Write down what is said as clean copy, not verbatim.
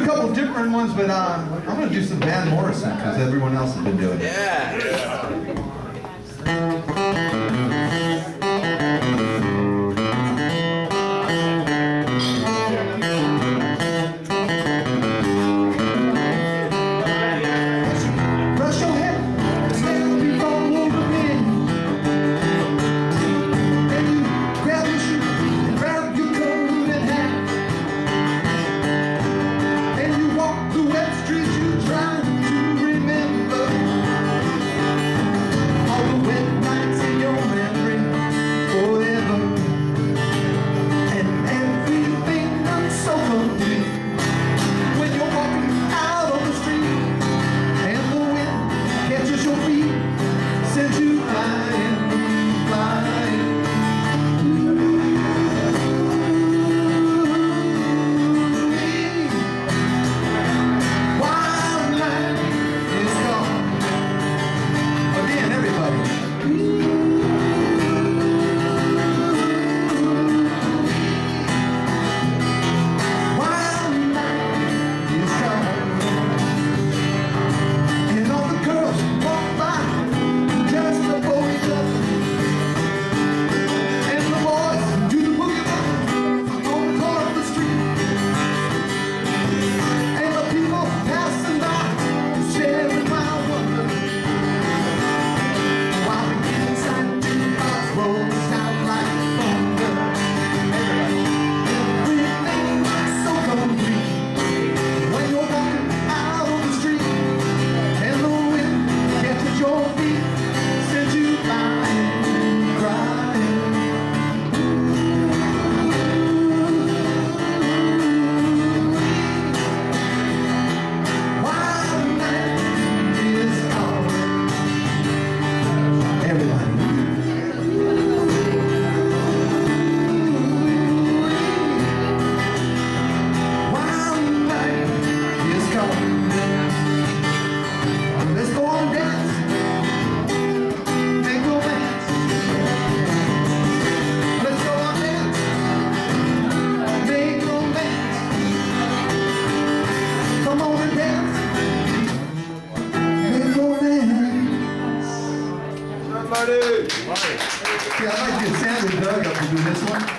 couple different ones, but I'm going to do some Van Morrison because everyone else has been doing it. Yeah. Brush your hair, stand before Wolverine. Then you grab your shoe and grab your coat and hat. And you walk the wet streets you try to remember. All the wet nights in your memory forever. And everything looks so complete when you're walking out on the street. And the wind catches your feet, sends you flying, flying. Wild night is gone. Again, everybody. Wild night is gone. And all the girls walk by just before each other. And the boys do the boogie on the corner of the street. And the people passing by stare in mild wonder while the inside jukebox rolls out like thunder. Everything looks so complete when you're walking out on the street. And the wind catches your feet, sends you flying, crying. Wild night is gone. Everybody. Wild night is gone. Let's go on and dance. Make romance. Let's go on and dance. Make romance. Come on and dance. Make romance. Somebody. Yeah, I'd like to get Sandra and Doug up to do this one.